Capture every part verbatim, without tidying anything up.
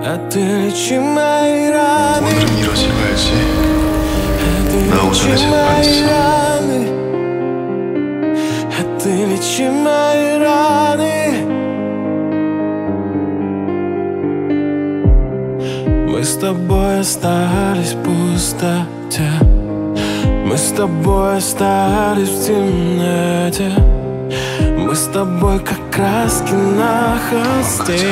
오늘은 이러지 말지. 나 오전에 재판했어. Мы с тобой остались в пустоте. Мы с тобой остались в темноте. Мы с тобой как краски на холсте.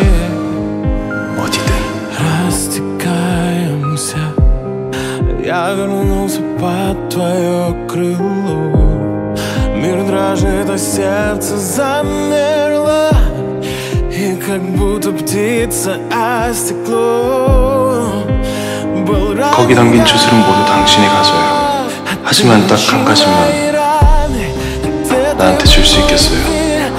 Растекаемся. Я вернулся под твое крыло. Мир дрожит, а сердце замерло. И как будто птица о стекло. 거기 담긴 주술은 모두 당신이 가져요. 하지만 딱 한 가지만 나한테 줄 수 있겠어요?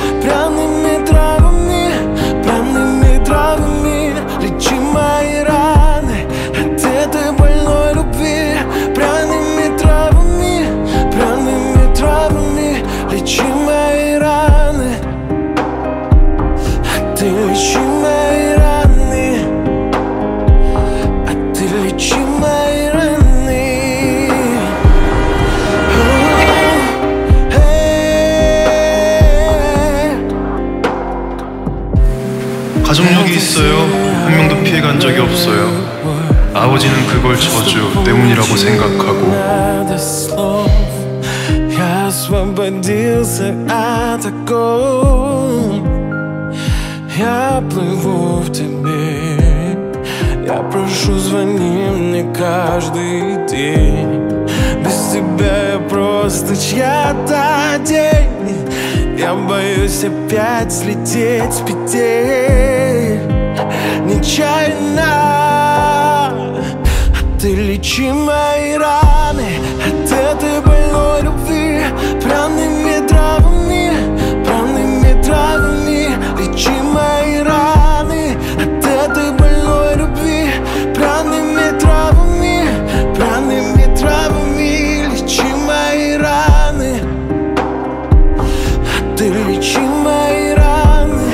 가족력이 있어요. 한 명도 피해간 적이 없어요. 아버지는 그걸 저주 때문이라고 생각하고. Я освободился от оков. Я плыву в тебе. Я прошу, звони мне каждый день. Без тебя я просто чья-то тень. Я боюсь опять слететь с петель. Нечаянно. А ты лечи мои раны от этой больной любви. Пряными травами, пряными травами. Лечи мои раны от этой больной любви. Пряными травами, пряными травами. Лечи мои раны. А ты лечи мои раны.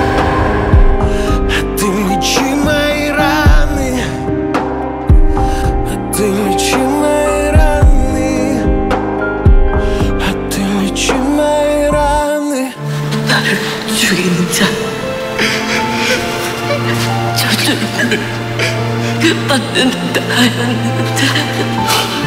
А ты лечи мои раны. А ты лечи мои раны. А ты лечи мои раны. 나를 죽이는 자, 저주를 받는 나였는데